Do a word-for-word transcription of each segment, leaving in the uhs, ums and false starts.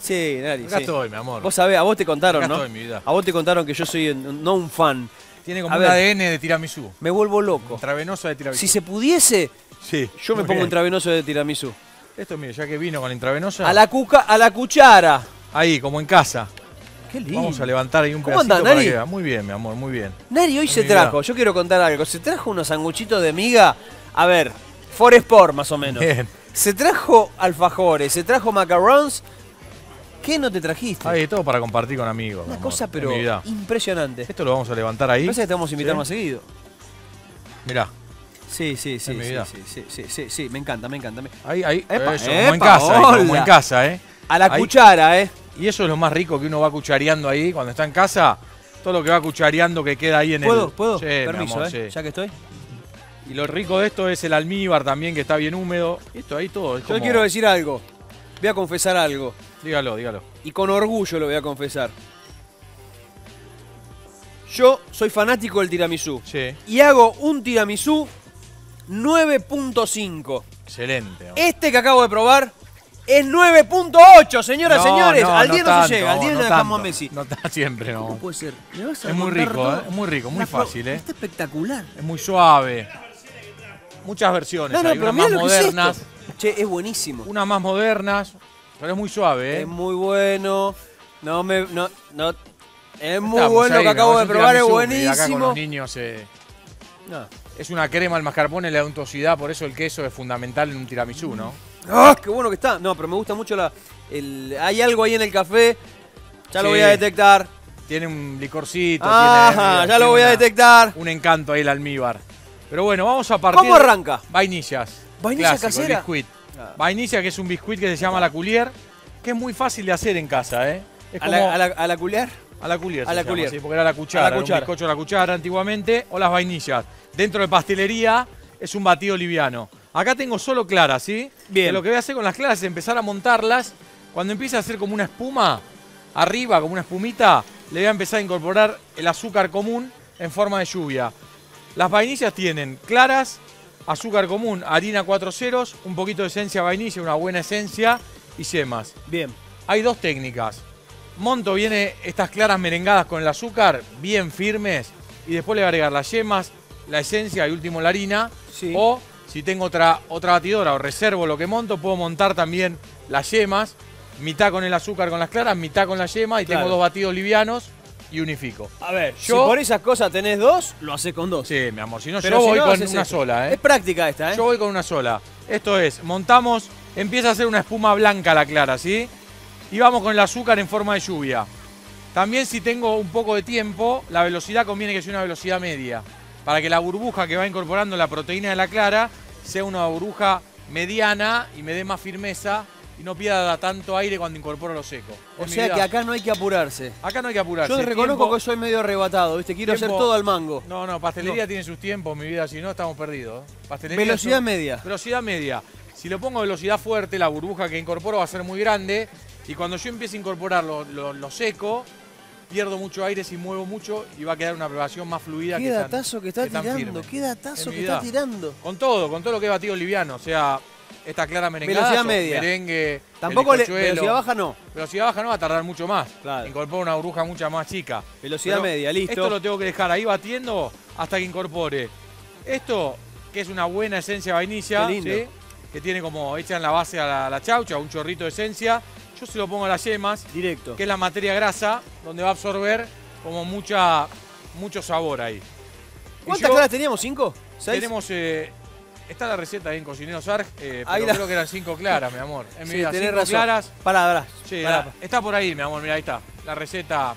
Sí, Nari, Acá sí. estoy, mi amor. Vos sabés, a vos te contaron, Acá ¿no? estoy, mi vida. A vos te contaron que yo soy un- no un fan. Tiene como A un ver. A D N de tiramisú. Me vuelvo loco. Intravenoso de tiramisú. Si se pudiese, Sí. yo me muy pongo bien. intravenoso de tiramisú. Esto, mire, ya que vino con la intravenosa. A la, cuca, a la cuchara. Ahí, como en casa. Qué lindo. Vamos a levantar ahí un ¿Cómo pedacito andás, para Nari? que vea. Muy bien, mi amor, muy bien. Nari hoy Es se mi vida. trajo, yo quiero contar algo. Se trajo unos sanguchitos de miga. A ver, Foresport más o menos. Bien. Se trajo alfajores, se trajo macarons. ¿Qué no te trajiste? Ahí, todo para compartir con amigos. mi Una amor. cosa Es pero mi vida. impresionante. Esto lo vamos a levantar ahí. Parece que te vamos a invitar ¿Sí? más seguido. Mirá. Sí, sí, sí, mi sí, vida. sí, sí, sí, sí, sí, me encanta, me encanta. me- Ahí, ahí. Epa, Eso, como en epa, casa, ahí, como hola. en casa, ¿eh? A la Ahí. cuchara, ¿eh? Y eso es lo más rico que uno va cuchareando ahí cuando está en casa. Todo lo que va cuchareando que queda ahí en ¿Puedo? el... ¿Puedo? Sí, mi Permiso, amor, ¿eh? sí. Ya que estoy. Y lo rico de esto es el almíbar también, que está bien húmedo. Esto ahí todo. Es Yo como... quiero decir algo. Voy a confesar algo. Dígalo, dígalo. Y con orgullo lo voy a confesar. Yo soy fanático del tiramisú. Sí. Y hago un tiramisú nueve punto cinco. Excelente. amor. Este que acabo de probar es nueve punto ocho, señoras y No, señores. no, al no diez no, tanto, se llega, al diez no, no dejamos a tanto. Messi. No está siempre, no. ¿Cómo puede ser? ¿Me vas a Es muy contar rico, todo? ¿eh? Es muy rico, muy La pro- fácil, ¿eh? Está espectacular. Es muy suave. Muchas versiones. No, no, hay pero unas mira más lo que es modernas. esto. Che, es buenísimo. Unas más modernas. Pero es muy suave, ¿eh? Es muy bueno. No me. No, no. Es muy Estamos bueno ahí, lo que acabo ¿no? de Es un probar, es tiramisú, y Acá con buenísimo. los niños eh, No. es una crema al mascarpone, le da untuosidad, por eso el queso es fundamental en un tiramisú, ¿no? ¡Ah, qué bueno que está! No, pero me gusta mucho la. El, hay algo ahí en el café. Ya lo Sí. voy a detectar. Tiene un licorcito, Ajá, tiene, ya tiene lo voy a una- detectar. un encanto ahí el almíbar. Pero bueno, vamos a partir ¿Cómo de arranca? vainillas. ¿Vainilla Clásico, el casera? biscuit. Ah. Vainilla, que es un biscuit que se llama la Coulier, que es muy fácil de hacer en casa, ¿eh? Es ¿A como la, a la, a la culiar? a la Coulier, a se la llama, Coulier. sí, porque era la cuchara, A la era cuchara. un bizcocho a la cuchara antiguamente, o las vainillas. Dentro de pastelería es un batido liviano. Acá tengo solo claras, ¿sí? Bien. Que lo que voy a hacer con las claras es empezar a montarlas. Cuando empiece a hacer como una espuma, arriba, como una espumita, le voy a empezar a incorporar el azúcar común en forma de lluvia. Las vainillas tienen claras, azúcar común, harina cuatro ceros, un poquito de esencia de vainilla, una buena esencia y yemas. Bien. Hay dos técnicas. Monto viene estas claras merengadas con el azúcar, bien firmes, y después le voy a agregar las yemas, la esencia y último la harina. Sí. O si tengo otra, otra batidora o reservo lo que monto, puedo montar también las yemas, mitad con el azúcar con las claras, mitad con las yemas, y Claro. tengo dos batidos livianos y unifico. A ver, Yo- si por esas cosas tenés dos, lo haces con dos. Sí, mi amor, si no Pero yo si voy no, con haces una esto. sola, ¿eh? Es práctica esta, ¿eh? Yo voy con una sola. Esto es, montamos, empieza a hacer una espuma blanca la clara, ¿sí? Y vamos con el azúcar en forma de lluvia. También si tengo un poco de tiempo, la velocidad conviene que sea una velocidad media. Para que la burbuja que va incorporando la proteína de la clara sea una burbuja mediana y me dé más firmeza y no pierda tanto aire cuando incorporo lo seco. O Es mi sea vida. que acá no hay que apurarse. Acá no hay que apurarse. Yo te reconozco Tiempo- que soy medio arrebatado, ¿viste? Quiero tiempo- hacer todo al mango. No, no, pastelería No. tiene sus tiempos, mi vida, si no estamos perdidos. ¿eh? Pastelería Velocidad son- media. Velocidad media. Si lo pongo a velocidad fuerte, la burbuja que incorporo va a ser muy grande. Y cuando yo empiece a incorporar lo, lo- lo seco, pierdo mucho aire si muevo mucho y va a quedar una preparación más fluida. Qué que tan- datazo que está que tan tirando, firme. qué datazo En mi que está vida. tirando. Con todo, con todo lo que es batido liviano. O sea, esta clara merengada, Velocidad media. merengue, Tampoco el le, bizcochuelo. velocidad baja no. Velocidad baja no va a tardar mucho más. Claro. Incorporo una burbuja mucha más chica. Velocidad Pero media, listo. Esto lo tengo que dejar ahí batiendo hasta que incorpore. Esto, que es una buena esencia de vainilla, Qué lindo. ¿sí? Que tiene como hecha en la base a la, la chaucha, un chorrito de esencia. Yo se lo pongo a las yemas, Directo. que es la materia grasa, donde va a absorber como mucha, mucho sabor ahí. Y ¿Cuántas yo- claras teníamos? ¿Cinco? ¿Seis? Tenemos, eh, está la receta ahí en Cocinero Sarg, eh, Ahí pero la- creo que eran cinco claras, mi amor. En mi Sí, vida, tenés cinco razón. claras. Pará, pará. Sí, Pará, la- pará. está por ahí, mi amor, mira, ahí está. La receta.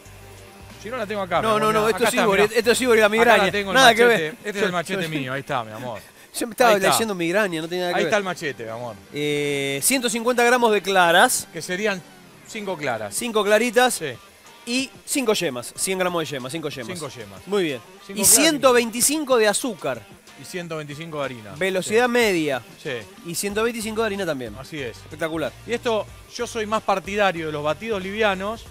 Si no la tengo acá. mi No, amor, no, mirá, no, esto acá sí, está, Bori, mirá. esto sí, Bori, la Acá migraña. la tengo el Nada que machete. ver. Este es Yo- el machete yo- mío, ahí está, mi amor. Yo me estaba Ahí está. leyendo migraña, no tenía nada que Ahí ver. está el machete, mi amor. Eh, ciento cincuenta gramos de claras, Que serían cinco claras. cinco claritas Sí, y cinco yemas. cien gramos de yemas, cinco yemas. cinco yemas. Muy bien. Cinco Y claras, ciento veinticinco de azúcar. Y ciento veinticinco de harina. Velocidad media. Sí, Y ciento veinticinco de harina también. sí, así es. Espectacular. Y esto, yo soy más partidario de los batidos livianos.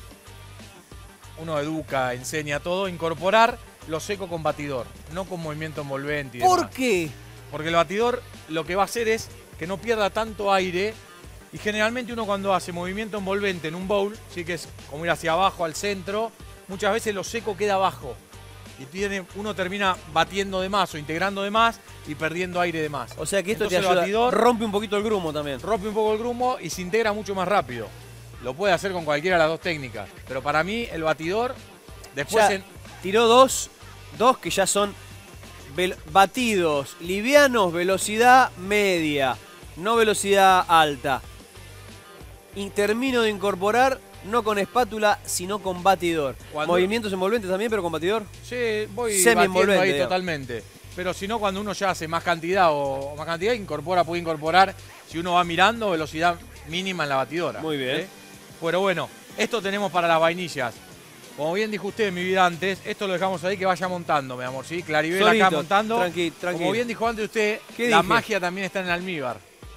Uno educa, enseña todo. Incorporar lo seco con batidor, no con movimiento envolvente y ¿Por demás. qué? Porque el batidor lo que va a hacer es que no pierda tanto aire Y generalmente uno cuando hace movimiento envolvente en un bowl, sí que es como ir hacia abajo, al centro, muchas veces lo seco queda abajo. Y tiene, uno termina batiendo de más o integrando de más y perdiendo aire de más. O sea que esto Entonces, te ayuda, el batidor rompe un poquito el grumo también. rompe un poco el grumo y se integra mucho más rápido. Lo puede hacer con cualquiera de las dos técnicas. Pero para mí el batidor, después Ya en... tiró dos, dos que ya son batidos livianos, velocidad media, no velocidad alta. Y termino de incorporar, no con espátula, sino con batidor. Cuando- Movimientos envolventes también, pero con batidor. Sí, voy Semi-envolvente, batiendo ahí digamos. totalmente. Pero si no, cuando uno ya hace más cantidad o, o más cantidad, incorpora, puede incorporar, si uno va mirando, velocidad mínima en la batidora. Muy bien. ¿sí? Pero bueno, esto tenemos para las vainillas. Como bien dijo usted, mi vida antes, esto lo dejamos ahí que vaya montando, mi amor. ¿sí? Claribel acá Solito, montando. tranqui- tranquilo. Como bien dijo antes usted, ¿Qué la dije? magia también está en el almíbar.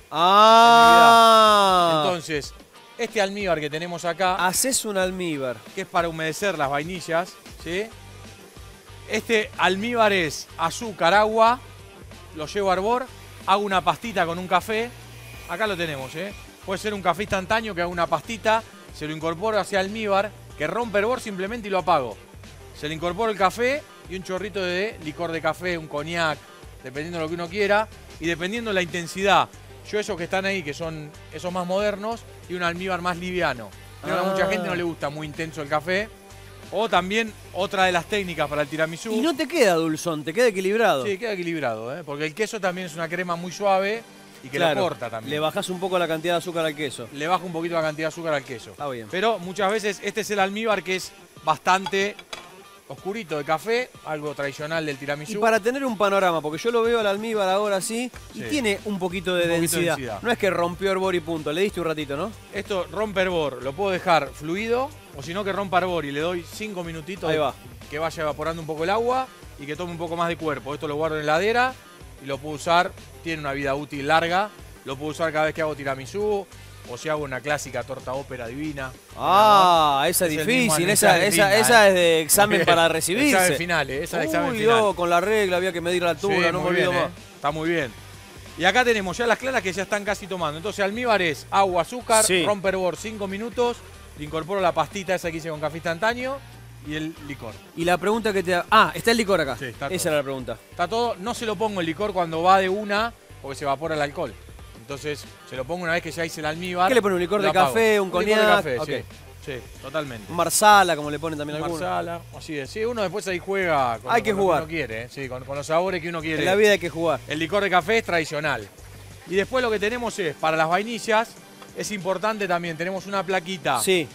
Ah, Entonces, este almíbar que tenemos acá, haces un almíbar. que es para humedecer las vainillas, ¿sí? Este almíbar es azúcar, agua, lo llevo a hervor, hago una pastita con un café, acá lo tenemos, ¿eh? Puede ser un café instantáneo que hago una pastita, se lo incorporo hacia almíbar, que rompe hervor simplemente y lo apago. Se le incorporo el café y un chorrito de licor de café, un coñac, dependiendo de lo que uno quiera y dependiendo de la intensidad. Yo esos que están ahí, que son esos más modernos, y un almíbar más liviano. Creo que a mucha Ah. gente no le gusta muy intenso el café. O también otra de las técnicas para el tiramisú. Y no te queda dulzón, te queda equilibrado. Sí, queda equilibrado, ¿eh? Porque el queso también es una crema muy suave y que Claro, lo corta también. le bajás un poco la cantidad de azúcar al queso. Le baja un poquito la cantidad de azúcar al queso. Está bien. Pero muchas veces este es el almíbar que es bastante oscurito de café, algo tradicional del tiramisú. Y para tener un panorama, porque yo lo veo al almíbar ahora sí, y Sí. tiene un poquito de Un poquito de densidad. densidad. No es que rompió hervor y punto, le diste un ratito, ¿no? Esto rompe hervor, lo puedo dejar fluido, o si no que rompa hervor y le doy cinco minutitos Ahí va. que vaya evaporando un poco el agua y que tome un poco más de cuerpo. Esto lo guardo en la heladera y lo puedo usar, tiene una vida útil larga, lo puedo usar cada vez que hago tiramisú o si hago una clásica torta ópera divina. Ah, esa es Es el mismo difícil, análisis esa, de esa, Argentina, esa ¿eh? es de examen para recibirse. Examen final, ¿eh? esa es examen Uy, final. no, con la regla había que medir la altura, Sí, no me muy olvido bien, más. ¿eh? Está muy bien. Y acá tenemos ya las claras que ya están casi tomando. Entonces almíbar es agua, azúcar, Sí. rompe hervor cinco minutos, le incorporo la pastita esa que hice con café instantáneo y el licor. Y la pregunta que te... Ah, está el licor acá. Sí, está Esa todo. era la pregunta. Está todo, no se lo pongo el licor cuando va de una porque se evapora el alcohol. Entonces se lo pongo una vez que ya hice el almíbar. ¿Qué le pone? ¿Un licor lo de apago. café, un licor de coñac? café, Ok. sí, sí, totalmente. Un marsala, como le ponen también algunos. Marsala, así es. Sí, uno después ahí juega con, Hay lo- que con lo jugar. uno quiere, ¿eh? Sí, con, con los sabores que uno quiere. En la vida hay que jugar. El licor de café es tradicional. Y después lo que tenemos es, para las vainillas, es importante también, tenemos una plaquita Sí.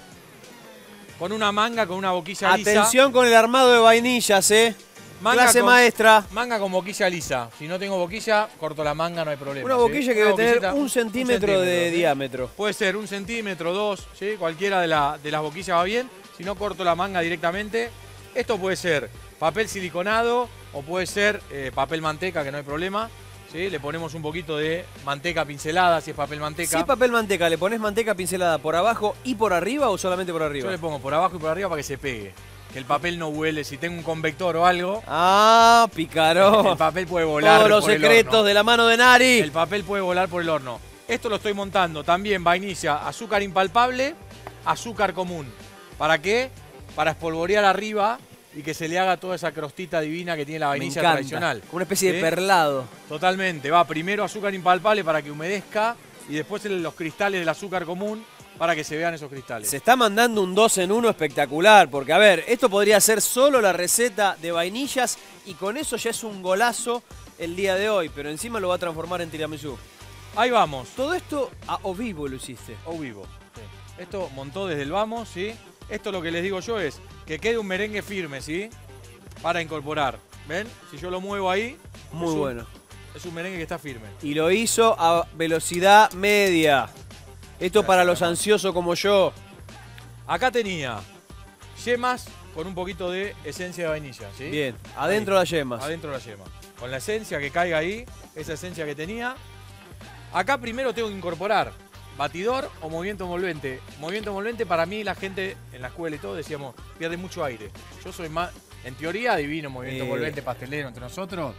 con una manga, con una boquilla lisa. Atención con el armado de vainillas, ¿eh? Manga Clase con- maestra. Manga con boquilla lisa. Si no tengo boquilla, corto la manga, no hay problema. Una ¿sí? boquilla que Una debe tener boquillita, un centímetro de ¿sí? diámetro. Puede ser un centímetro, dos, ¿sí? Cualquiera de, la- de las boquillas va bien. Si no, corto la manga directamente. Esto puede ser papel siliconado o puede ser eh, papel manteca, que no hay problema. ¿sí? Le ponemos un poquito de manteca pincelada, si es papel manteca. Si es papel manteca, ¿le pones manteca pincelada por abajo y por arriba o solamente por arriba? Yo le pongo por abajo y por arriba para que se pegue. Que el papel no huele. Si tengo un convector o algo, Ah, picarón. el papel puede volar Todos los por el secretos horno. de la mano de Nari. El papel puede volar por el horno. Esto lo estoy montando también vainilla, azúcar impalpable, azúcar común. ¿Para qué? Para espolvorear arriba y que se le haga toda esa crostita divina que tiene la Me vainilla encanta. tradicional. Como una especie ¿Sí? de perlado. Totalmente. Va primero azúcar impalpable para que humedezca y después los cristales del azúcar común para que se vean esos cristales. Se está mandando un dos en uno espectacular, porque a ver, esto podría ser solo la receta de vainillas y con eso ya es un golazo el día de hoy, pero encima lo va a transformar en tiramisú. Ahí vamos. Todo esto a o vivo lo hiciste. O vivo. Sí. Esto montó desde el vamos, ¿sí? Esto lo que les digo yo es que quede un merengue firme, ¿sí? Para incorporar. ¿Ven? Si yo lo muevo ahí, Muy es un- bueno. es un merengue que está firme. Y lo hizo a velocidad media. Esto para los ansiosos como yo. Acá tenía yemas con un poquito de esencia de vainilla, ¿sí? Bien, adentro Ahí, las yemas. Adentro la yema. Con la esencia que caiga ahí, esa esencia que tenía. Acá primero tengo que incorporar batidor o movimiento envolvente. Movimiento envolvente para mí la gente en la escuela y todo decíamos, pierde mucho aire. Yo soy más, en teoría adivino movimiento Eh. envolvente pastelero entre nosotros.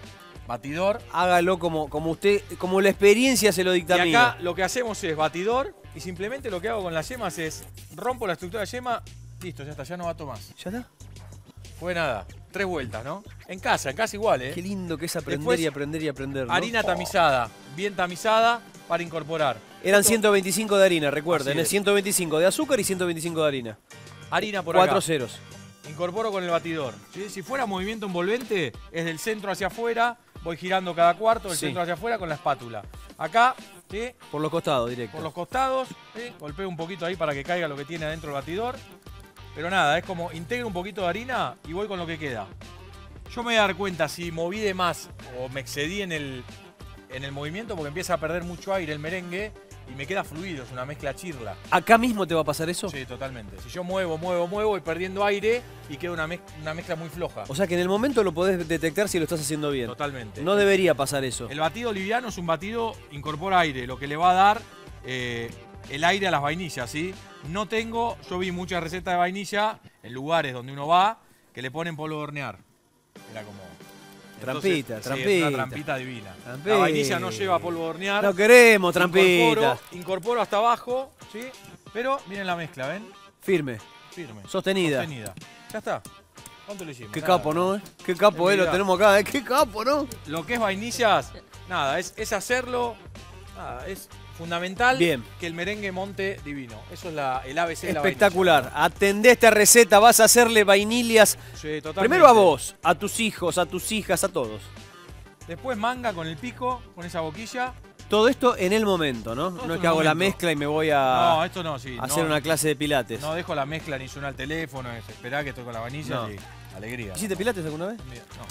batidor. Hágalo como, como usted, como la experiencia se lo Y dictamina. acá lo que hacemos es batidor y simplemente lo que hago con las yemas es rompo la estructura de yema, listo, ya está, ya no bato más. ¿Ya está? Fue nada, tres vueltas, ¿no? En casa, en casa igual, ¿eh? Qué lindo que es aprender Después, y aprender y aprender, ¿no? Harina tamizada, bien tamizada para incorporar. Eran Esto- ciento veinticinco de harina, recuerden. Así Es es. ciento veinticinco de azúcar y ciento veinticinco de harina. Harina por Cuatro acá. ceros. Incorporo con el batidor. ¿Sí? Si fuera movimiento envolvente, es del centro hacia afuera, voy girando cada cuarto, del Sí. centro hacia afuera con la espátula. Acá, ¿sí? Por los costados, directo. Por los costados, ¿sí? Golpeo un poquito ahí para que caiga lo que tiene adentro el batidor. Pero nada, es como integro un poquito de harina y voy con lo que queda. Yo me voy a dar cuenta si moví de más o me excedí en el, en el movimiento porque empieza a perder mucho aire el merengue y me queda fluido, es una mezcla chirla. ¿Acá mismo te va a pasar eso? Sí, totalmente. Si yo muevo, muevo, muevo, voy perdiendo aire y queda una, mez- una mezcla muy floja. O sea que en el momento lo podés detectar si lo estás haciendo bien. Totalmente. No debería pasar eso. El batido liviano es un batido, incorpora aire, lo que le va a dar eh, el aire a las vainillas, ¿sí? No tengo, yo vi muchas recetas de vainilla en lugares donde uno va que le ponen polvo de hornear. Era como... Trampita, Entonces, sí, trampita. es una trampita divina. Trampita. La vainilla no lleva polvo de hornear. No queremos Incorporo, trampita. incorporo hasta abajo, ¿sí? Pero miren la mezcla, ¿ven? Firme. Firme. Sostenida. Sostenida. Ya está. ¿Cuánto le hicimos? Qué Nada. capo, ¿no? eh? Qué capo, eh, lo Mirá. tenemos acá, ¿eh? Qué capo, ¿no? Lo que es vainillas, nada, es, es hacerlo, nada, es fundamental Bien. que el merengue monte divino. Eso es la, el A B C de la Espectacular. Atendé esta receta, vas a hacerle vainillas. vainilla. Sí, totalmente. Primero a vos, a tus hijos, a tus hijas, a todos. Después manga con el pico, con esa boquilla. Todo esto en el momento, ¿no? Todo No esto es en que el hago la momento. mezcla y me voy No, a esto no, sí. hacer no, una clase de pilates. No dejo la mezcla ni suena el teléfono, es esperar que estoy con la vainilla No. y alegría. ¿Hiciste pilates alguna vez?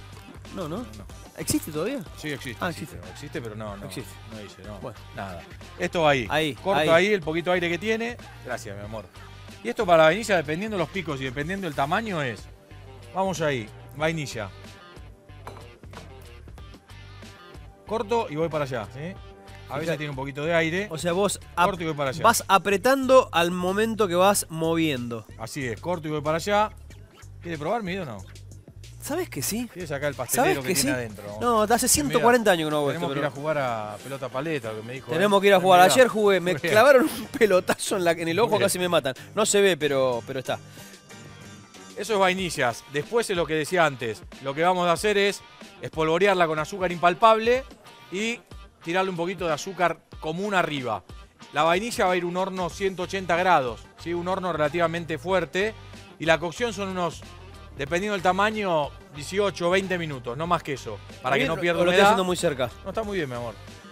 No, No, ¿no? no, no. ¿Existe todavía? Sí, existe. Ah, existe. existe. Existe, pero no, no. Existe. No hice, no. Bueno. Nada. Esto va ahí. Ahí, Corto ahí. ahí. el poquito aire que tiene. Gracias, mi amor. Y esto para la vainilla, dependiendo de los picos y dependiendo del tamaño, es. Vamos ahí. Vainilla. Corto y voy para allá, ¿sí? A veces Fíjate. tiene un poquito de aire. O sea, vos ap- Corto y voy para allá. vas apretando al momento que vas moviendo. Así es, corto y voy para allá. ¿Quiere probar mi video o no? ¿Sabes que sí? ¿Quiere sacar el ¿Sabes pastelero que, que, sí? tiene adentro? No, hace ciento cuarenta años que no hago esto. Tenemos que ir a pero- jugar a pelota paleta, lo que me dijo. Tenemos él. que ir a jugar. Mirá. Ayer jugué, me Jugué. clavaron un pelotazo en, la, en el ojo, Jugué. casi me matan. No se ve, pero, pero está. Eso es vainillas. Después es lo que decía antes. Lo que vamos a hacer es espolvorearla con azúcar impalpable y tirarle un poquito de azúcar común arriba. La vainilla va a ir a un horno ciento ochenta grados, ¿sí? Un horno relativamente fuerte. Y la cocción son unos, dependiendo del tamaño, dieciocho o veinte minutos, no más que eso. Para que Bien, no pierda o lo estoy humedad. haciendo muy cerca. No, está muy bien, mi amor.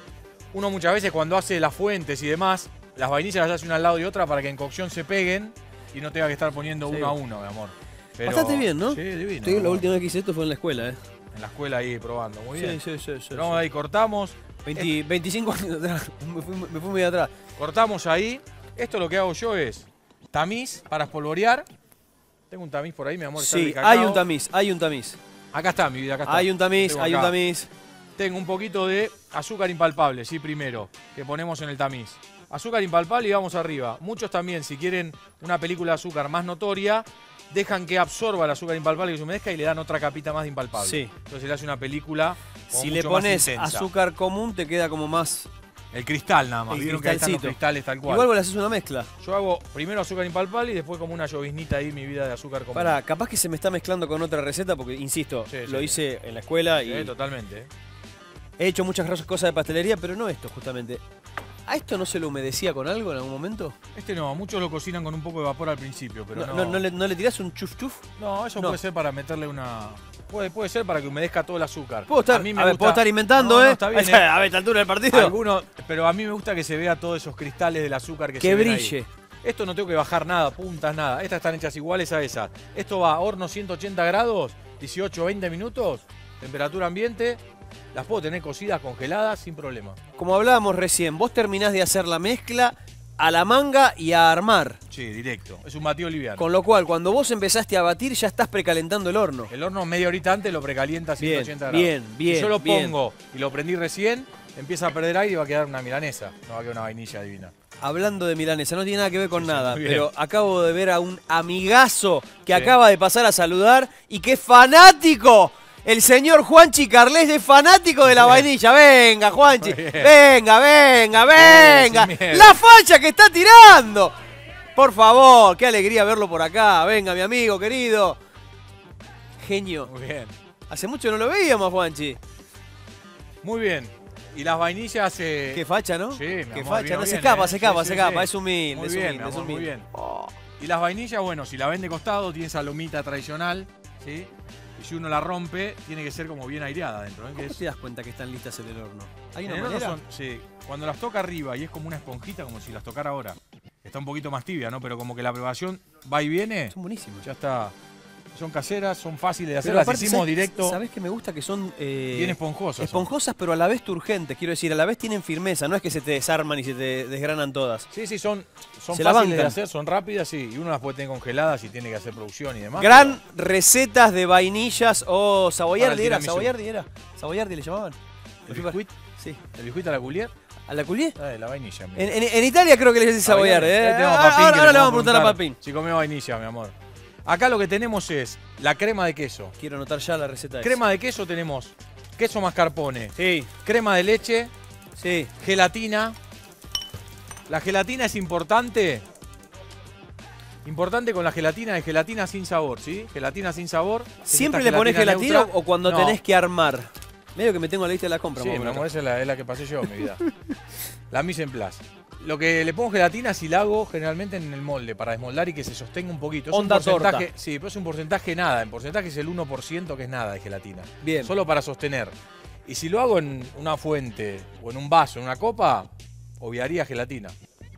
Uno muchas veces cuando hace las fuentes y demás, las vainillas las hace una al lado de otra para que en cocción se peguen y no tenga que estar poniendo Sí. uno a uno, mi amor. Pero- Bastante bien, ¿no? Sí, divino. Estoy- la amor. última vez que hice esto fue en la escuela, ¿eh? En la escuela ahí probando, muy bien. Sí, sí, sí. sí, Pero vamos sí. ahí, cortamos. veinte, veinticinco años atrás. Me fui, me fui muy atrás. Cortamos ahí. Esto lo que hago yo es tamiz para espolvorear. Tengo un tamiz por ahí, mi amor. está Sí, de cacao. hay un tamiz, hay un tamiz. Acá está, mi vida, acá está. Hay un tamiz, Tengo hay un acá. tamiz. Tengo un poquito de azúcar impalpable, sí, primero, que ponemos en el tamiz. Azúcar impalpable y vamos arriba. Muchos también, si quieren una película de azúcar más notoria, dejan que absorba el azúcar impalpable que se humedezca y le dan otra capita más de impalpable. Sí. Entonces le hace una película como Si mucho le más pones intensa. azúcar común, te queda como más. El cristal nada más. El Vieron que ahí están los cristalcito. cristales tal cual. Igual vos le haces una mezcla. Yo hago primero azúcar impalpable y después como una lloviznita ahí mi vida de azúcar común. Para, capaz que se me está mezclando con otra receta, porque insisto, Sí, lo sí. hice en la escuela Sí, y totalmente. ¿eh? he hecho muchas cosas de pastelería, pero no esto justamente. ¿A esto no se lo humedecía con algo en algún momento? Este no, muchos lo cocinan con un poco de vapor al principio, pero ¿No, no. no, no le, no le tirás un chuf chuf? No, eso No. puede ser para meterle una... Puede, puede ser para que humedezca todo el azúcar. Puedo estar, a mí me a ver, gusta- puedo estar inventando, No, no, ¿eh? está bien, ¿eh? A ver, esta altura del partido. Algunos, pero a mí me gusta que se vea todos esos cristales del azúcar que, Que se ven brille. ahí. Esto no tengo que bajar nada, puntas, nada. Estas están hechas iguales a esas. Esto va a horno ciento ochenta grados, dieciocho o veinte minutos, temperatura ambiente. Las puedo tener cocidas, congeladas, sin problema. Como hablábamos recién, vos terminás de hacer la mezcla a la manga y a armar. Sí, directo. Es un batido liviano. Con lo cual, cuando vos empezaste a batir, ya estás precalentando el horno. El horno media horita antes lo precalienta a ciento ochenta grados. bien, bien, Si yo lo bien. pongo y lo prendí recién, empieza a perder aire y va a quedar una milanesa. No va a quedar una vainilla divina. Hablando de milanesa, no tiene nada que ver con Sí, sí, nada, muy bien. pero acabo de ver a un amigazo que Sí. acaba de pasar a saludar y que es fanático, El señor Juanchi Carles es fanático de la vainilla. Venga, Juanchi. Venga, venga, venga. Bien, la facha que está tirando. Por favor, qué alegría verlo por acá. Venga, mi amigo querido. Genio. Muy bien. Hace mucho no lo veíamos, Juanchi. Muy bien. Y las vainillas... Eh... Qué facha, ¿no? Sí, mi Qué amor, facha. vino No bien, se escapa, eh. se escapa, sí, se sí, escapa. sí. Es humilde, Muy es bien, humilde, mi es amor, muy humilde. bien. Oh. Y las vainillas, bueno, si la ven de costado, tiene esa lomita tradicional, ¿sí? Y si uno la rompe, tiene que ser como bien aireada adentro, ¿eh? ¿Cómo Que es... te das cuenta que están listas en el horno? ¿Hay En una el horno manera? son- sí, cuando las toca arriba y es como una esponjita, como si las tocara ahora. Está un poquito más tibia, ¿no? Pero como que la preparación va y viene, Son buenísimas. ya está. Son caseras, son fáciles de hacer, Pero las aparte, hicimos ¿sabes- directo, ¿Sabés que me gusta? Que son eh, bien esponjosas. son. esponjosas, pero a la vez turgentes. Quiero decir, a la vez tienen firmeza. No es que se te desarman y se te desgranan todas. Sí, sí, son, son Se la fáciles de bancan. hacer, son rápidas, sí. Y uno las puede tener congeladas y tiene que hacer producción y demás. Gran recetas de vainillas o saboyardi Para el era. tiramisú. Saboyardi era. Saboyardi le llamaban. ¿El biscuit? Sí. ¿El biscuit a la culier? ¿A la culié? Ah, de la vainilla. mira. En, en- en Italia creo que le dicen saboyardi. ¿eh? Ahí tenemos a Ahora, Papín, que ahora le vamos a podemos preguntar a Papín. Si comió vainilla, mi amor. Acá lo que tenemos es la crema de queso. Quiero anotar ya la receta. esa. Crema de queso tenemos queso mascarpone, Sí, crema de leche, sí. gelatina. La gelatina es importante. Importante con la gelatina, es gelatina sin sabor, ¿sí? Gelatina sin sabor. es ¿Siempre esta le pones gelatina neutra. o cuando No. tenés que armar? Medio que me tengo la lista de la compra. Sí, más o mi menos. amor, esa es la, es la que pasé yo, mi vida. La mise en place. Lo que le pongo gelatina si la hago generalmente en el molde para desmoldar y que se sostenga un poquito. Es Onda un porcentaje, torta. Sí, pero es un porcentaje nada. En porcentaje es el uno por ciento que es nada de gelatina. Bien. Solo para sostener. Y si lo hago en una fuente o en un vaso, en una copa, obviaría gelatina.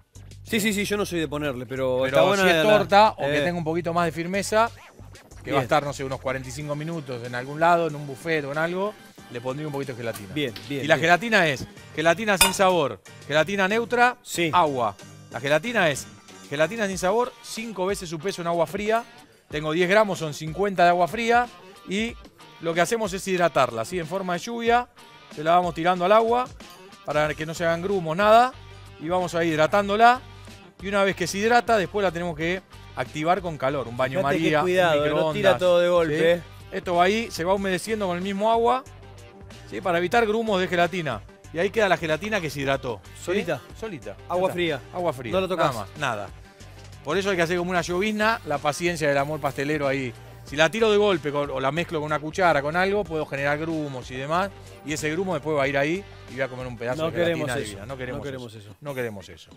Sí, sí, sí, yo no soy de ponerle, pero, está Pero buena si es la- torta o eh, que tenga un poquito más de firmeza, que va a Bien. estar, no sé, unos cuarenta y cinco minutos en algún lado, en un buffet o en algo, le pondría un poquito de gelatina. Bien, bien. Y la bien. gelatina es gelatina sin sabor, gelatina neutra, Sí. agua. La gelatina es gelatina sin sabor, cinco veces su peso en agua fría. Tengo diez gramos, son cincuenta de agua fría. Y lo que hacemos es hidratarla, ¿sí? En forma de lluvia. Se la vamos tirando al agua para que no se hagan grumos, nada. Y vamos a ir hidratándola. Y una vez que se hidrata, después la tenemos que activar con calor. Un baño Fíjate que María, cuidado, un eh, no microondas, tira todo de golpe. ¿sí? eh. Esto va ahí, se va humedeciendo con el mismo agua, ¿sí? Para evitar grumos de gelatina. Y ahí queda la gelatina que se hidrató. ¿sí? ¿Solita? Solita. Ya Agua está. fría. Agua fría. No lo tocas. Nada más, nada. Por eso hay que hacer como una llovizna, la paciencia del amor pastelero ahí. Si la tiro de golpe con- o la mezclo con una cuchara, con algo, puedo generar grumos y demás. Y ese grumo después va a ir ahí y voy a comer un pedazo No de gelatina queremos eso. divina. No queremos, No queremos eso. eso. No queremos eso.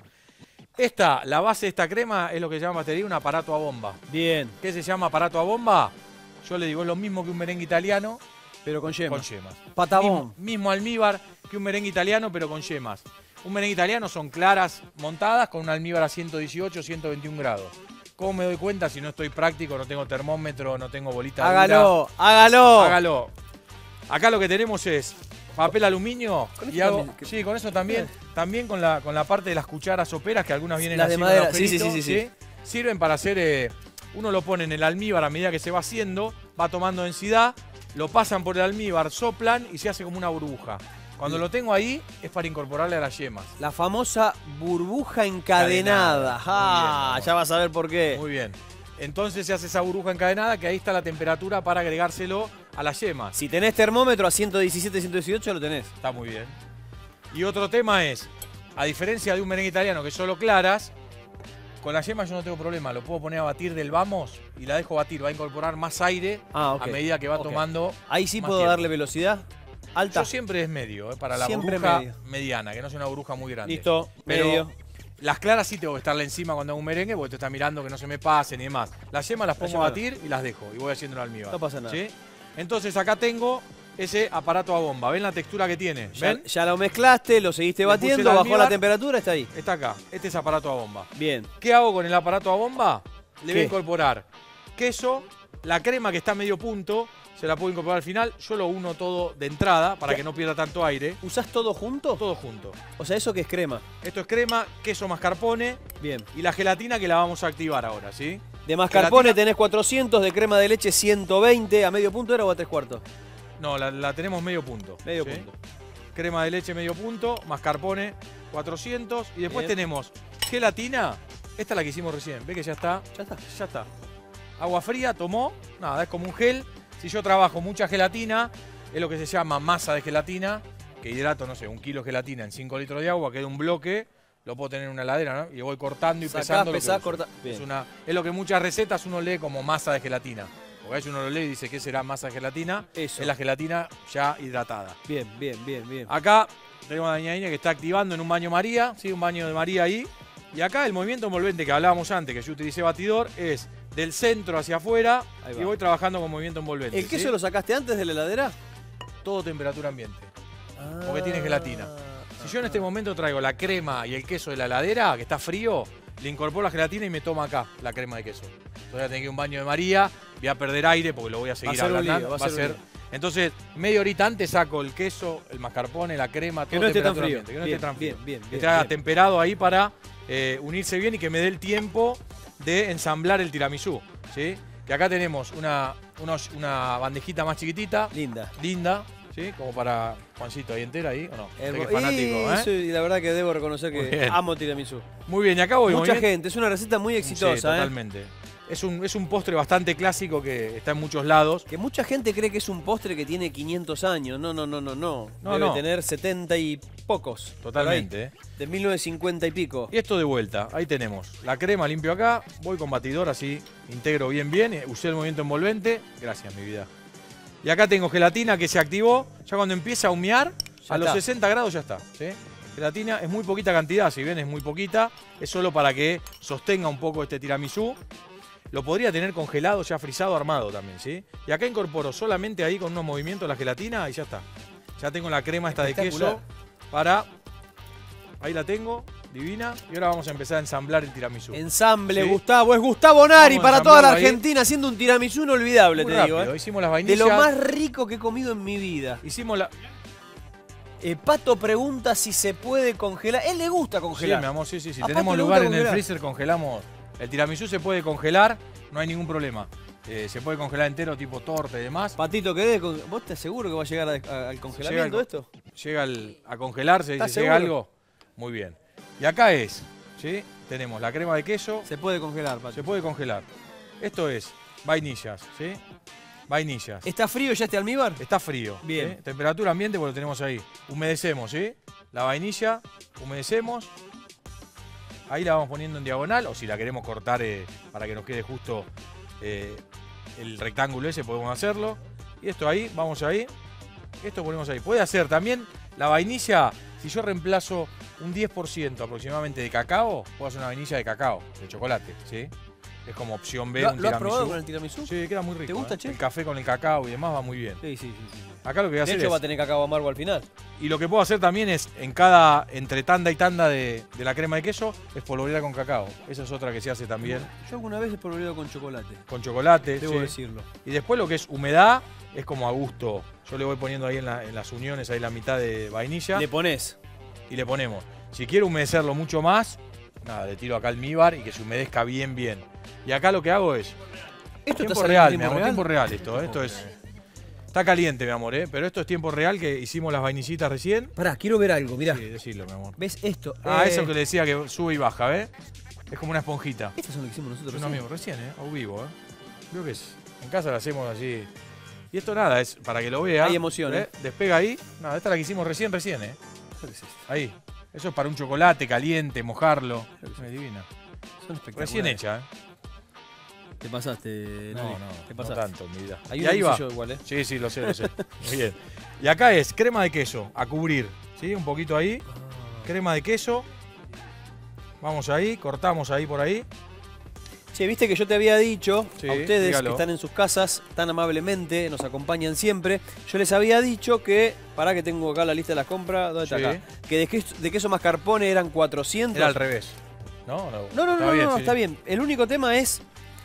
Esta, la base de esta crema es lo que se llama pastelería un aparato a bomba. Bien, ¿Qué se llama aparato a bomba? Yo le digo, es lo mismo que un merengue italiano, pero con yema. con yemas. Patagón. Mismo, mismo almíbar que un merengue italiano, pero con yemas. Un merengue italiano son claras montadas con un almíbar a ciento dieciocho, ciento veintiún grados. ¿Cómo me doy cuenta si no estoy práctico, no tengo termómetro, no tengo bolita dura? Hágalo, hágalo. Hágalo. Acá lo que tenemos es papel aluminio Con y esto hago, también, que- sí, con eso también, también con la, con la parte de las cucharas soperas que algunas vienen Las de así con madera, sí, agujeritos, sí, sí, sí, Sirven para hacer, eh, uno lo pone en el almíbar a medida que se va haciendo, va tomando densidad, lo pasan por el almíbar, soplan y se hace como una burbuja. Cuando lo tengo ahí es para incorporarle a las yemas. La famosa burbuja encadenada. Encadenada. Muy Ah, bien, ya vas a ver por qué. Muy bien. Entonces se hace esa burbuja encadenada que ahí está la temperatura para agregárselo a las yemas. Si tenés termómetro a ciento diecisiete, ciento dieciocho, lo tenés. Está muy bien. Y otro tema es, a diferencia de un merengue italiano que es solo claras, con las yemas yo no tengo problema. Lo puedo poner a batir del vamos y la dejo batir. Va a incorporar más aire Ah, ok. a medida que va Ok. tomando. Ahí sí más puedo tiempo. darle velocidad alta. Yo siempre es medio, eh, para la Siempre burbuja medio. mediana, que no sea una burbuja muy grande. Listo, Pero medio. las claras sí tengo que estarle encima cuando hago un merengue porque te está mirando que no se me pasen y demás. Las yemas las pongo yemas a batir y las dejo y voy haciendo el almíbar. No pasa nada. ¿sí? Entonces acá tengo ese aparato a bomba. ¿Ven la textura que tiene? Ya, ¿Ven? ya lo mezclaste, lo seguiste Le puse batiendo, el bajó la almíbar. temperatura, está ahí. Está acá. Este es aparato a bomba. Bien. ¿Qué hago con el aparato a bomba? Le voy a ¿Qué? incorporar queso, la crema que está a medio punto, se la puedo incorporar al final. Yo lo uno todo de entrada para ¿Qué? que no pierda tanto aire. ¿Usás todo junto? Todo junto. O sea, eso que es crema. Esto es crema, queso mascarpone Bien. y la gelatina que la vamos a activar ahora, ¿sí? De mascarpone Gelatina- tenés cuatrocientos, de crema de leche ciento veinte, ¿a medio punto era o a tres cuartos? No, la, la tenemos medio punto. Medio ¿sí? punto. Crema de leche medio punto, mascarpone cuatrocientos y después Bien. tenemos gelatina. Esta es la que hicimos recién. ¿Ve que ya está? Ya está. Ya está. Agua fría, tomó. Nada, es como un gel. Si yo trabajo mucha gelatina, es lo que se llama masa de gelatina, que hidrato, no sé, un kilo de gelatina en cinco litros de agua, queda un bloque, lo puedo tener en una heladera, ¿no? Y voy cortando y Sacás, pesando. pesás, lo que corta- es, una, es lo que muchas recetas uno lee como masa de gelatina. Porque a veces uno lo lee y dice, ¿qué será masa de gelatina? Eso. Es la gelatina ya hidratada. Bien, bien, bien, bien. Acá tenemos a Doña Ine que está activando en un baño María, ¿sí? Un baño de María ahí. Y acá el movimiento envolvente que hablábamos antes, que yo utilicé batidor, es del centro hacia afuera Ahí va. y voy trabajando con movimiento envolvente. ¿El queso ¿sí? lo sacaste antes de la heladera? Todo temperatura ambiente. Ah. Porque tiene gelatina. Si yo en este momento traigo la crema y el queso de la heladera, que está frío, le incorporo la gelatina y me tomo acá la crema de queso. Entonces voy a tener que ir a un baño de María, voy a perder aire porque lo voy a seguir Va a ser un ablandando. lío, va a Va a ser un ser. lío. Entonces, media horita antes saco el queso, el mascarpone, la crema, Que todo no esté tan temperatura frío. ambiente, que no Bien, esté tan frío. bien, bien, Que bien, esté bien. temperado ahí para eh, unirse bien y que me dé el tiempo de ensamblar el tiramisú. ¿Sí? Que acá tenemos una, unos- una bandejita más chiquitita, Linda. linda, ¿sí? Como para Juancito ahí entera ahí, ¿o no? Usted El que bo- es fanático, y, ¿eh? soy- la verdad que debo reconocer Muy que bien. amo tiramisú. Muy bien, y acá voy. Mucha movimiento- gente, es una receta muy exitosa, Sí, ¿eh? totalmente. Es un, es un postre bastante clásico que está en muchos lados. Que mucha gente cree que es un postre que tiene quinientos años. No, no, no, no, no. No, Debe no. tener setenta y pocos. por Totalmente. ¿eh? ahí. De mil novecientos cincuenta y pico. Y esto de vuelta, ahí tenemos. La crema limpio acá, voy con batidor así, integro bien bien, eh, usé el movimiento envolvente. Gracias, mi vida. Y acá tengo gelatina que se activó, ya cuando empieza a humear, Ya a los está. sesenta grados ya está. ¿sí? Gelatina es muy poquita cantidad, si bien es muy poquita, es solo para que sostenga un poco este tiramisú. Lo podría tener congelado, ya frisado, armado también, ¿sí? Y acá incorporo solamente ahí con unos movimientos la gelatina y ya está. Ya tengo la crema esta de queso Espectacular. para... Ahí la tengo, divina. Y ahora vamos a empezar a ensamblar el tiramisú. Ensamble, Sí. Gustavo. Es Gustavo Nari Vamos a para toda la ensamblarlo ahí. Argentina haciendo un tiramisú inolvidable, Muy te rápido, digo. ¿eh? hicimos las De vainillas. lo más rico que he comido en mi vida. Hicimos la... Eh, Pato pregunta si se puede congelar. Él le gusta Sí, congelar. mi amor, sí, sí. Si A tenemos Pato le lugar gusta en el congelar. freezer, congelamos. El tiramisú se puede congelar, no hay ningún problema. Eh, se puede congelar entero, tipo torta y demás. Patito, ¿qué de con- ¿vos estás seguro que va a llegar a- a- al congelamiento al- esto? Llega al- a congelarse, ¿Estás si llega seguro? algo. Muy bien. Y acá es, ¿sí? Tenemos la crema de queso, Se puede congelar, Pato. se puede congelar. Esto es vainillas, ¿sí? Vainillas. ¿Está frío ya este almíbar? Está frío. Bien. ¿sí? Temperatura ambiente, porque lo tenemos ahí. Humedecemos, ¿sí? La vainilla, humedecemos. Ahí la vamos poniendo en diagonal, o si la queremos cortar eh, para que nos quede justo eh, el rectángulo ese, podemos hacerlo. Y esto ahí, vamos ahí. Esto ponemos ahí. Puede hacer también la vainilla, si yo reemplazo un diez por ciento aproximadamente de cacao, puedo hacer una vainilla de cacao, de chocolate, ¿sí? Es como opción B, ¿Lo, un lo has tiramisú. probado con el tiramisú? Sí, queda muy rico. ¿Te gusta, ¿eh? che? El café con el cacao y demás va muy bien. Sí, sí, sí. sí. Acá lo que voy a De hacer hecho va a es... tener cacao amargo al final. Y lo que puedo hacer también es, en cada, entre tanda y tanda de, de la crema de queso, es polvorear con cacao. Esa es otra que se hace también Yo alguna vez he polvoreado con chocolate. con chocolate. Debo sí. decirlo. Y después lo que es humedad, es como a gusto. Yo le voy poniendo ahí en, la- en las uniones, ahí la mitad de vainilla. Le pones. Y le ponemos. Si quiero humedecerlo mucho más, nada, le tiro acá almíbar y que se humedezca bien, bien. Y acá lo que hago es... Esto Tiempo está real, saliendo mi en amor, tiempo tiempo real. real esto. ¿eh? Esto es... Está caliente, mi amor, ¿eh? Pero esto es tiempo real, que hicimos las vainillitas recién. Pará, quiero ver algo, mirá. Sí, decilo, mi amor. ¿Ves esto? Ah, Eh, eso que le decía que sube y baja, ¿ves? Es como una esponjita. Estas son las que hicimos nosotros. No, recién. amigo, recién, ¿eh? A vivo, ¿eh? Creo que es. En casa la hacemos así. Y esto nada, es para que lo vea. Hay emoción, ¿eh? Despega ahí. Nada, esta es la que hicimos recién, recién, ¿eh? ¿Qué es esto? Ahí. Eso es para un chocolate caliente, mojarlo. Es divina. Son espectaculares. Recién hecha, ¿eh? Te pasaste, No, Nari. no, Te no pasaste. tanto en mi vida. Hay y uno ahí que va. hice yo igual, ¿eh? Sí, sí, lo sé, lo sé. Muy bien. Y acá es crema de queso, a cubrir. ¿Sí? Un poquito ahí. Crema de queso. Vamos ahí, cortamos ahí por ahí. Che, viste que yo te había dicho Sí, a ustedes dígalo. que están en sus casas tan amablemente, nos acompañan siempre. Yo les había dicho que, pará que tengo acá la lista de las compras, ¿dónde está Sí. acá? Que de queso, de queso mascarpone eran cuatrocientos. Era al revés. ¿No? No, no, no, no, no, sí. está bien. El único tema es,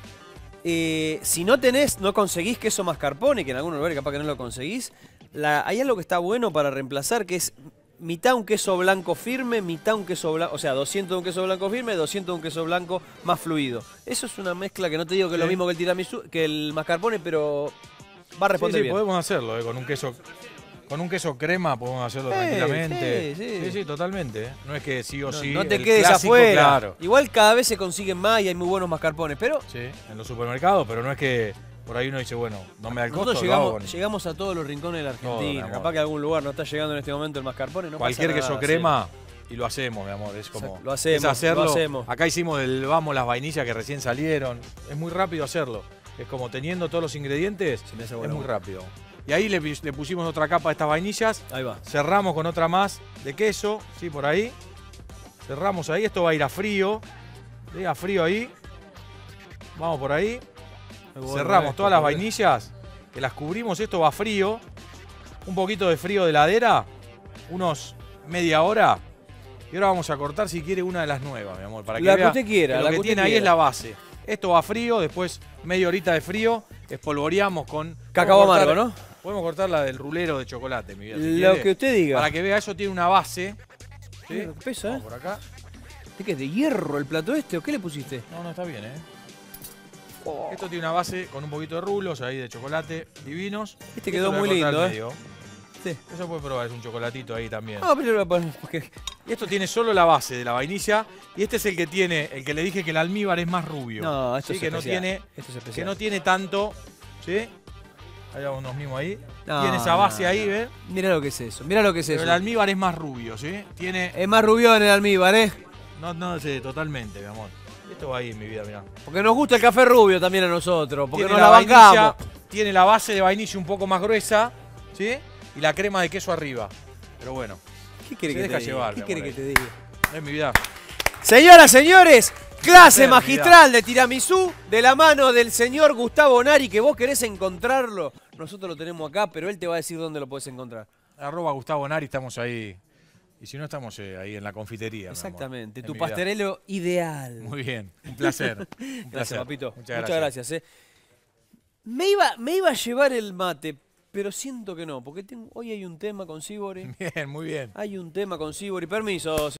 eh, si no tenés, no conseguís queso mascarpone, que en algunos lugares capaz que no lo conseguís, la, hay algo que está bueno para reemplazar, que es mitad un queso blanco firme, mitad un queso blanco, o sea, doscientos de un queso blanco firme, doscientos de un queso blanco más fluido. Eso es una mezcla que no te digo que es lo Sí. mismo que el tiramisú, que el mascarpone, pero va a Sí, responder sí, bien. podemos hacerlo, eh, con un queso con un queso crema podemos hacerlo Sí, tranquilamente. sí, sí. sí, sí, totalmente. eh. No es que sí o No, sí. no te el quedes clásico, afuera. Claro. Igual cada vez se consiguen más y hay muy buenos mascarpones, pero Sí, en los supermercados, pero no es que por ahí uno dice, bueno, no me da el costo. Nosotros lo hago llegamos, con- llegamos a todos los rincones de la Todo, Argentina. mi amor. Capaz que a algún lugar no está llegando en este momento el mascarpone. No Cualquier pasa queso nada, crema y lo hacemos, mi amor. Es como. Exacto, lo hacemos, es hacerlo. lo hacemos. Acá hicimos el vamos las vainillas que recién salieron. Es muy rápido hacerlo. Es como teniendo todos los ingredientes. Se me hace Es buena muy boca. rápido. Y ahí le, le pusimos otra capa de estas vainillas. Ahí va. Cerramos con otra más de queso, sí, por ahí. Cerramos ahí. Esto va a ir a frío. ¿Sí? A frío ahí. Vamos por ahí. Muy bueno Cerramos esto, todas las porque- vainillas. Que las cubrimos. Esto va a frío. Un poquito de frío de heladera. Unos media hora. Y ahora vamos a cortar si quiere una de las nuevas, mi amor. Para que La que vea usted quiera, que la lo que que usted tiene ahí quiera. es la base. Esto va a frío. Después media horita de frío. Espolvoreamos con... Cacao podemos amargo, cortar- ¿no? Podemos cortar la del rulero de chocolate, mi vida. si Lo quiere. que usted diga. Para que vea, eso tiene una base. ¿Sí? Mira, ¿qué pesa, eh? Vamos por acá. ¿De qué? ¿De hierro el plato este o qué le pusiste? No, no, está bien, ¿eh? Esto tiene una base con un poquito de rulos ahí de chocolate divinos. Este Esto quedó lo voy a muy cortar lindo, al ¿eh? medio. Sí. Eso puede probar, es un chocolatito ahí también. Ah, pero lo voy a poner porque- Y esto tiene solo la base de la vainilla. Y este es el que tiene, el que le dije que el almíbar es más rubio. No, esto ¿sí? es que no especial. tiene, Esto es que especial. no tiene tanto, ¿sí? Ahí vamos unos mismos ahí. No, tiene esa no, base ahí, no. ¿ves? Mira lo que es eso. Mira lo que es Pero eso. el almíbar es más rubio, ¿sí? Tiene, Es más rubión el almíbar, ¿eh? no, no sé, totalmente, mi amor. Esto va ahí en mi vida, mirá. Porque nos gusta el café rubio también a nosotros. Porque Tiene nos la vainilla, bancamos. tiene la base de vainilla un poco más gruesa, ¿sí? Y la crema de queso arriba. Pero bueno, ¿Qué quiere se que deja te diga? llevar, ¿Qué mi quiere amor, que ahí. te diga? es mi vida. Señoras, señores, clase Placer, magistral de tiramisú de la mano del señor Gustavo Nari, que vos querés encontrarlo. Nosotros lo tenemos acá, pero él te va a decir dónde lo podés encontrar. Arroba Gustavo Nari, estamos ahí. Y si no, estamos eh, ahí en la confitería. mi amor. Exactamente, En tu mi vida. pastelero ideal. Muy bien, un placer. Un Gracias, placer. papito. Muchas Muchas gracias. gracias. eh. Me, iba, me iba a llevar el mate, pero siento que no, porque tengo, hoy hay un tema con Sibori. Bien, muy bien. Hay un tema con Sibori. Permiso.